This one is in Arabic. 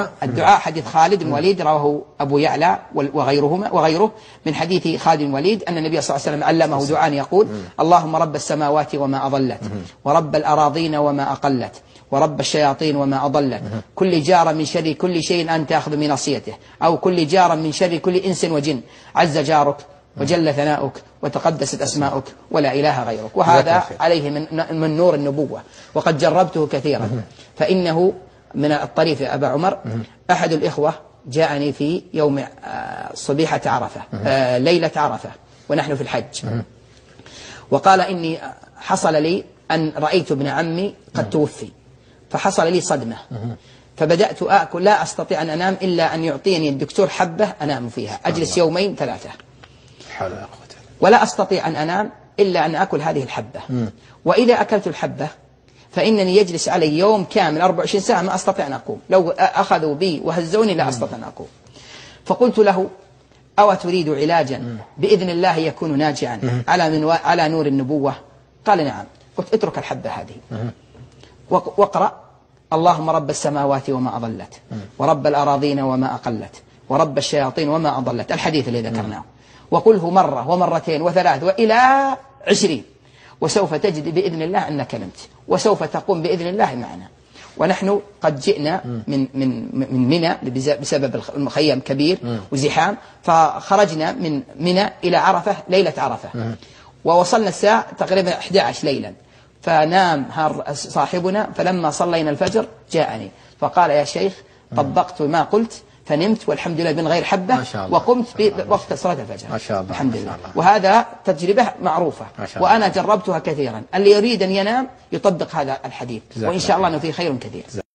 الدعاء حديث خالد بن الوليد رواه أبو يعلى وغيره من حديث خالد بن الوليد أن النبي صلى الله عليه وسلم علمه دعاء يقول: اللهم رب السماوات وما أضلت، ورب الأراضين وما أقلت، ورب الشياطين وما أضلت، كل جار من شر كل شيء أنت أخذ من نصيته، أو كل جار من شر كل إنس وجن، عز جارك وجل ثناؤك وتقدست أسماؤك ولا إله غيرك. وهذا عليه من نور النبوة، وقد جربته كثيرا. فإنه من الطريف يا أبا عمر، أحد الإخوة جاءني في يوم صبيحة عرفة، ليلة عرفة ونحن في الحج، وقال إني حصل لي أن رأيت ابن عمي قد توفي، فحصل لي صدمة، فبدأت آكل لا أستطيع أن أنام إلا أن يعطيني الدكتور حبة أنام فيها، أجلس يومين ثلاثة ولا أستطيع أن أنام إلا أن أكل هذه الحبة. وإذا أكلت الحبة فإنني يجلس علي يوم كامل 24 ساعة ما أستطيع أن أقوم، لو أخذوا بي وهزوني لا أستطيع أن أقوم. فقلت له: أو تريد علاجا بإذن الله يكون ناجعا على نور النبوة؟ قال: نعم. قلت: اترك الحبة هذه واقرأ: اللهم رب السماوات وما أضلت، ورب الأراضين وما أقلت، ورب الشياطين وما أضلت، الحديث الذي ذكرناه، وقله مرة ومرتين وثلاث وإلى 20، وسوف تجد بإذن الله أنك نمت، وسوف تقوم بإذن الله معنا. ونحن قد جئنا من منى بسبب المخيم كبير وزحام، فخرجنا من منى إلى عرفة ليلة عرفة، ووصلنا الساعة تقريبا 11 ليلا، فنام صاحبنا، فلما صلينا الفجر جاءني فقال: يا شيخ طبقت ما قلت فنمت والحمد لله من غير حبة، وقمت بوقت صلاة الفجر ما شاء الله الحمد لله. وهذا تجربة معروفة وأنا جربتها كثيرا. اللي يريد أن ينام يطبق هذا الحديث، وإن شاء الله أنه فيه خير كثير.